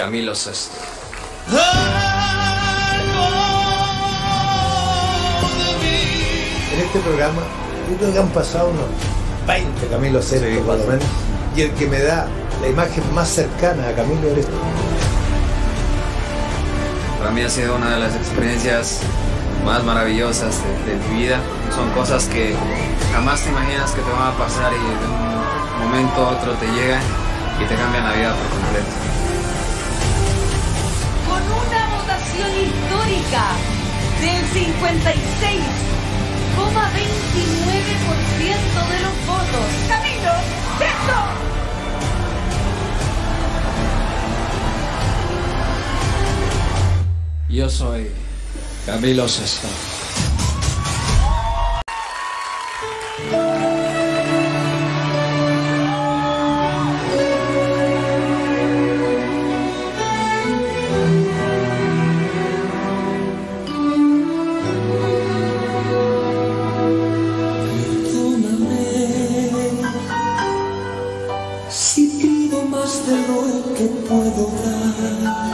Camilo Sesto. En este programa, yo creo que han pasado unos 20 Camilo Sesto, sí, por lo menos. Y el que me da la imagen más cercana a Camilo eres tú. Para mí ha sido una de las experiencias más maravillosas de mi vida. Son cosas que jamás te imaginas que te van a pasar y de un momento a otro te llegan y te cambian la vida por completo. Con una votación histórica del 56,29% de los votos, Camilo Sesto. Yo soy Camilo Sesto. Si pido más de lo que puedo dar,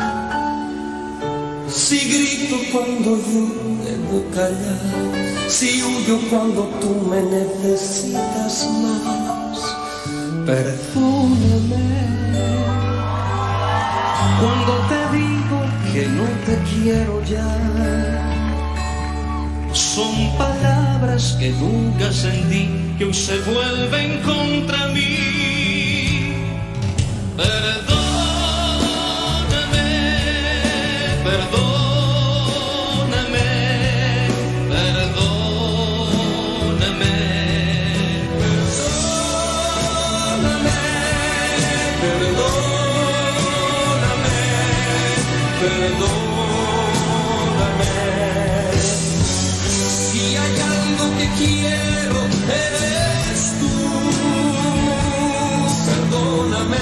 si grito cuando yo debo callar, si huyo cuando tú me necesitas más, perdóname. Cuando te digo que no te quiero ya, son palabras que nunca sentí, que hoy se vuelven contra mí. Perdóname, perdóname, perdóname, perdóname, perdóname, perdóname. Si hay algo que quiero, eres tú. Perdóname.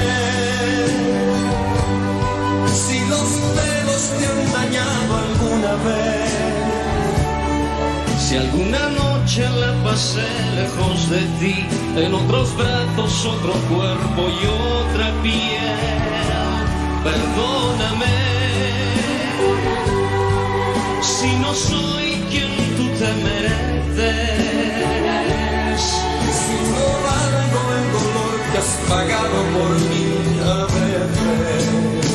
Si los celos te han dañado alguna vez, si alguna noche la pasé lejos de ti, en otros brazos, otro cuerpo y otra piel, perdóname. Si no soy quien tú te mereces, si no valgo el dolor que has pagado por mí a veces.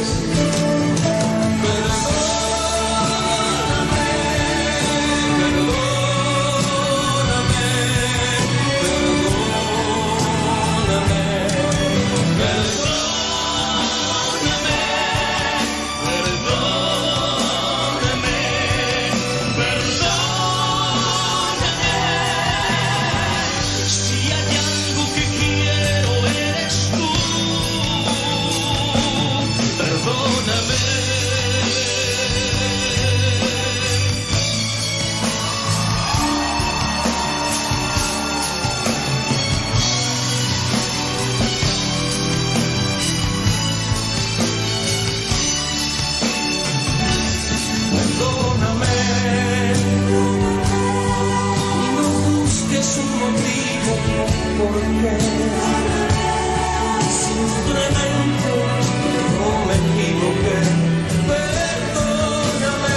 Simplemente no me equivoqué. Perdóname.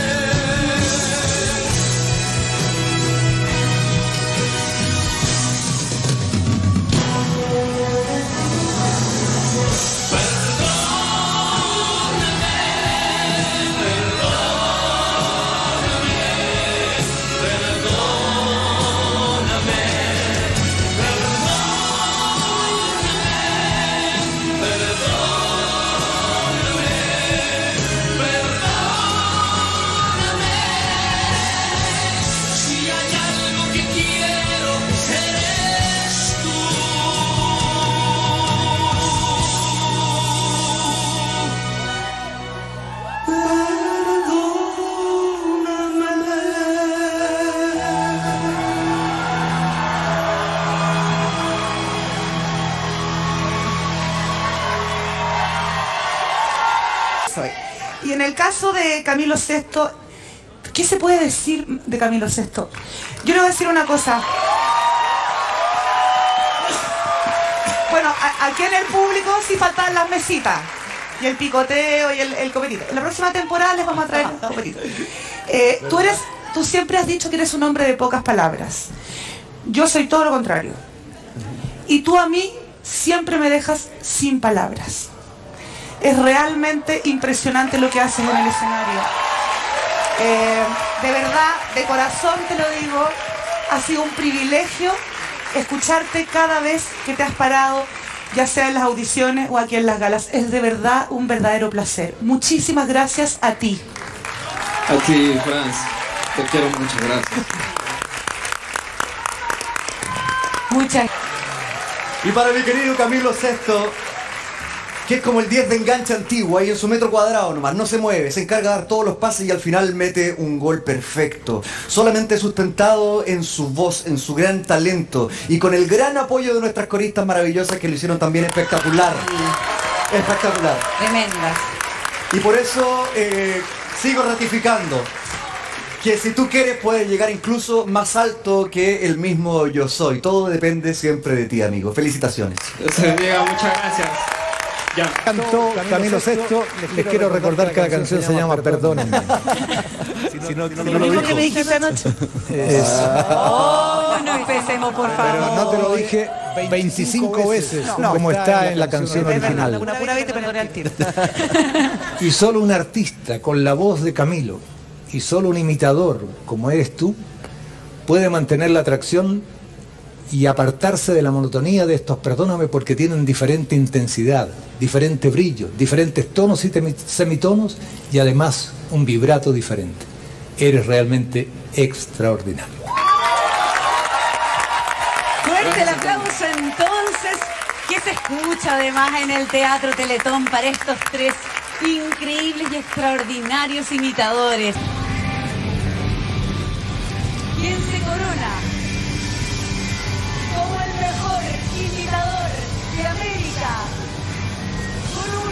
Y en el caso de Camilo Sesto, ¿qué se puede decir de Camilo Sesto? Yo le voy a decir una cosa. Bueno, aquí en el público sí faltan las mesitas. y el picoteo y el copetito. En la próxima temporada les vamos a traer un copetito. Tú siempre has dicho que eres un hombre de pocas palabras. Yo soy todo lo contrario. Y tú a mí siempre me dejas sin palabras. Es realmente impresionante lo que haces en el escenario. De verdad, de corazón te lo digo, ha sido un privilegio escucharte cada vez que te has parado, ya sea en las audiciones o aquí en las galas. Es de verdad un verdadero placer. Muchísimas gracias a ti. A ti, Franz. Te quiero mucho, gracias. Muchas. Y para mi querido Camilo Sesto, que es como el 10 de enganche antiguo, ahí en su metro cuadrado nomás, no se mueve, se encarga de dar todos los pases y al final mete un gol perfecto, solamente sustentado en su voz, en su gran talento y con el gran apoyo de nuestras coristas maravillosas que lo hicieron también espectacular. Espectacular. Tremendas. Y por eso sigo ratificando que si tú quieres puedes llegar incluso más alto que el mismo Yo Soy. Todo depende siempre de ti, amigo. Felicitaciones. Diego, muchas gracias. Ya. Cantó Camilo Sesto. Les quiero recordar que la canción se llama Perdónenme. Lo mismo que me dijiste anoche. Oh, no empecemos, por favor. Pero no te lo dije 25 veces, como está en la canción original. Una pura vez te perdoné al tiro. Y solo un artista con la voz de Camilo y solo un imitador como eres tú puede mantener la atracción y apartarse de la monotonía de estos Perdóname, porque tienen diferente intensidad, diferente brillo, diferentes tonos y semitonos y además un vibrato diferente. Eres realmente extraordinario. Fuerte el aplauso entonces, que se escucha además en el Teatro Teletón para estos tres increíbles y extraordinarios imitadores. ¿Quién se corona como el mejor imitador de América? Con un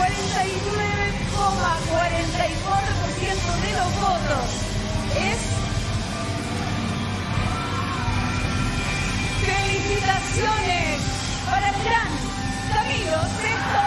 49,44% de los votos es... ¡Felicitaciones para el gran Camilo Sesto!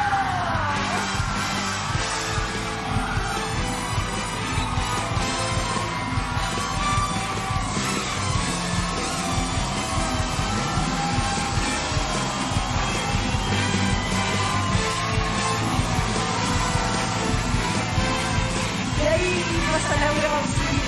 Y ahí pasa Laura Bausini.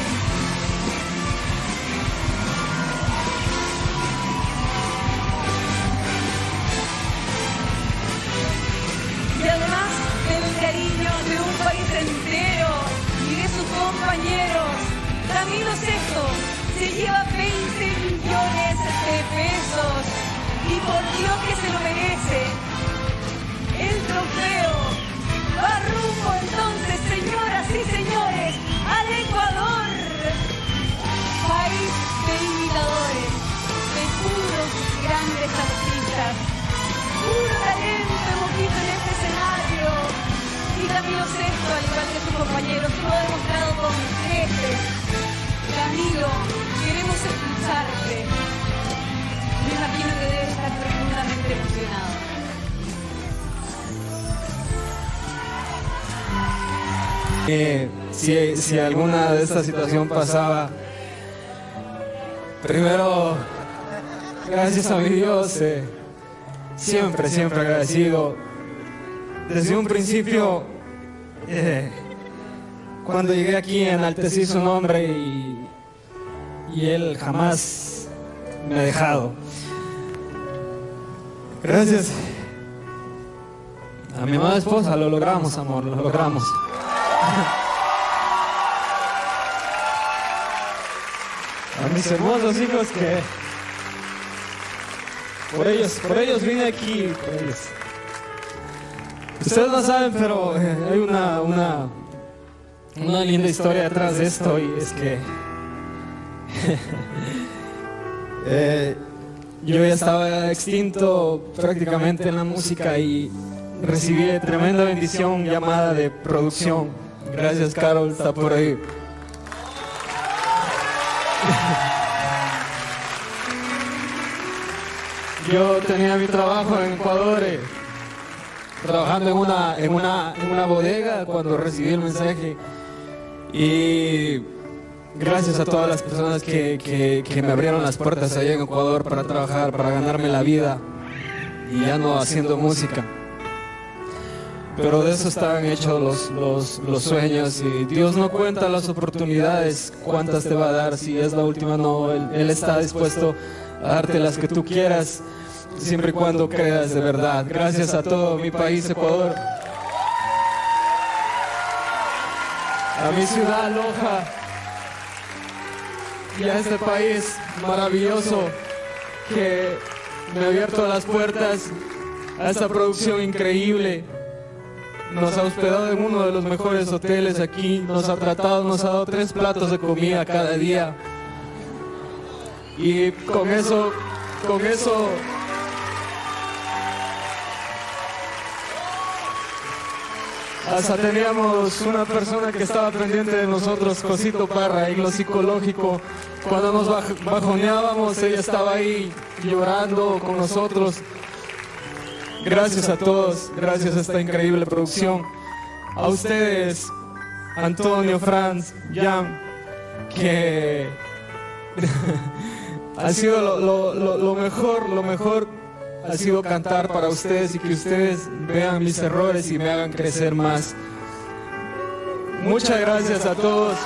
Y además del cariño de un país entero y de sus compañeros, Camilo Sesto se lleva 20 millones de pesos y por Dios que se lo merece. El trofeo va rumbo entonces, señoras y señores, al Ecuador, país de imitadores, de puros grandes artistas. Puro talento hemos visto en este escenario. Y Camilo Sesto, al igual que sus compañeros, lo ha demostrado con creces. Camilo, queremos escucharte. Me imagino que debes estar profundamente emocionado. Si alguna de esta situación pasaba, primero, gracias a mi Dios. Siempre agradecido. Desde un principio, cuando llegué aquí, enaltecí su nombre y él jamás me ha dejado. Gracias a mi amada esposa lo logramos, amor, lo logramos. A mis hermosos hijos que por ellos vine aquí, por ellos. Ustedes no saben, pero hay una linda historia detrás de esto, y es que yo ya estaba extinto prácticamente en la música y recibí tremenda bendición llamada de producción. Gracias, Carol, está por ahí. Yo tenía mi trabajo en Ecuador trabajando en una bodega cuando recibí el mensaje. Y gracias a todas las personas que me abrieron las puertas allá en Ecuador para trabajar, para ganarme la vida y ya no haciendo música. Pero de eso estaban hechos los sueños, y Dios no cuenta las oportunidades, cuántas te va a dar. Si es la última, no, Él está dispuesto a darte las que tú quieras, siempre y cuando creas de verdad. Gracias a todo mi país, Ecuador, a mi ciudad, Loja, y a este país maravilloso que me ha abierto las puertas a esta producción increíble. Nos ha hospedado en uno de los mejores hoteles aquí, nos ha tratado, nos ha dado 3 platos de comida cada día. Y con eso hasta teníamos una persona que estaba pendiente de nosotros, Cosito Parra, y lo psicológico. Cuando nos bajoneábamos, ella estaba ahí llorando con nosotros. Gracias a todos, gracias a esta increíble producción. A ustedes, Antonio, Franz, Jan, que ha sido lo mejor ha sido cantar para ustedes y que ustedes vean mis errores y me hagan crecer más. Muchas gracias a todos.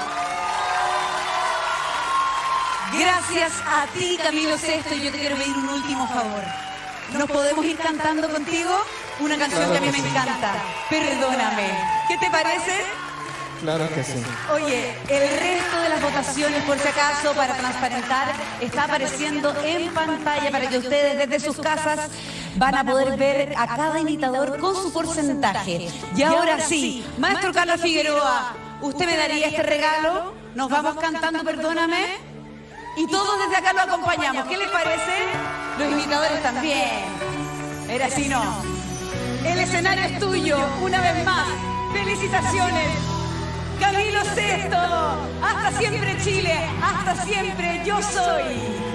Gracias a ti, Camilo Sesto, y yo te quiero pedir un último favor. ¿Nos podemos ir cantando contigo? Una canción que a mí me encanta. Perdóname. ¿Qué te parece? Claro que sí. Oye, el resto de las votaciones, por si acaso, para transparentar, está apareciendo en pantalla para que ustedes desde sus casas van a poder ver a cada imitador con su porcentaje. Y ahora sí, maestro Carlos Figueroa, ¿usted me daría este regalo? Nos vamos cantando Perdóname. Y todos desde acá lo acompañamos. ¿Qué les parece? Los imitadores también. Era así, ¿no? El escenario es tuyo, una vez más. ¡Felicitaciones! Camilo Sesto, hasta siempre Chile, hasta siempre yo soy.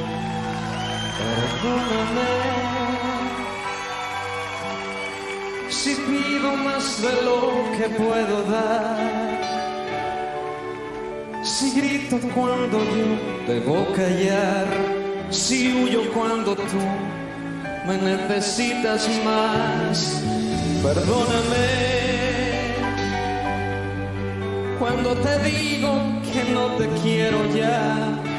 Perdóname si pido más de lo que puedo dar, si grito cuando yo debo callar, si huyo cuando tú me necesitas más. Perdóname cuando te digo que no te quiero ya.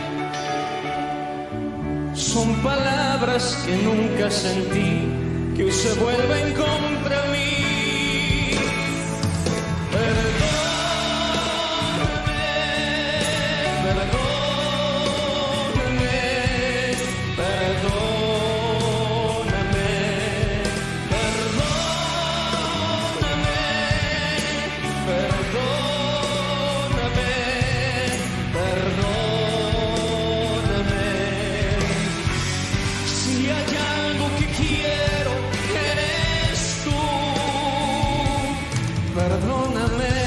Son palabras que nunca sentí, que hoy se vuelven contra mí. Perdóname, perdóname, perdóname, perdóname, perdóname, perdóname. Si hay algo que quiero, eres tú. Perdóname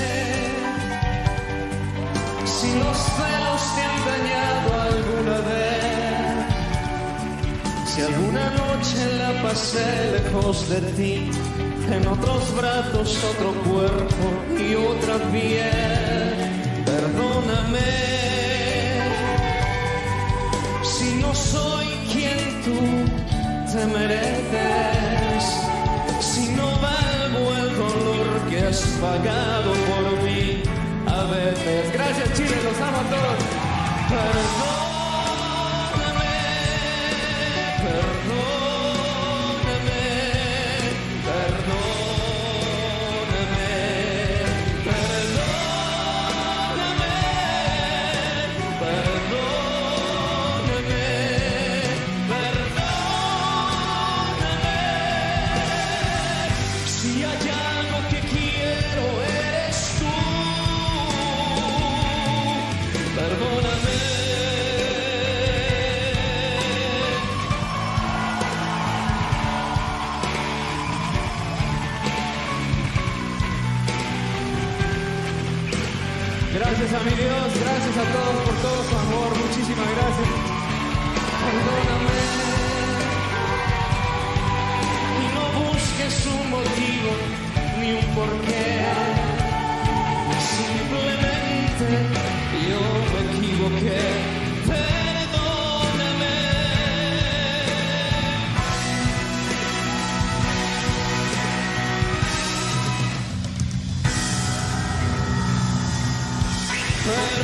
si los celos te han dañado alguna vez, si alguna noche la pasé lejos de ti, en otros brazos, otro cuerpo y otra piel. Perdóname si no soy quien tú te mereces, si no valgo el dolor que has pagado por mí a veces. Gracias, Chile, los amo a todos. Perdóname, perdóname, perdóname, perdóname, perdóname, perdóname. Si hay algo que quiero, eres tú. Perdóname. Gracias a mi Dios, gracias a todos por todo su amor, muchísimas gracias. Perdóname y no busques busques un motivo ni un porqué. Simplemente yo me equivoqué. Perdóname. Perdóname.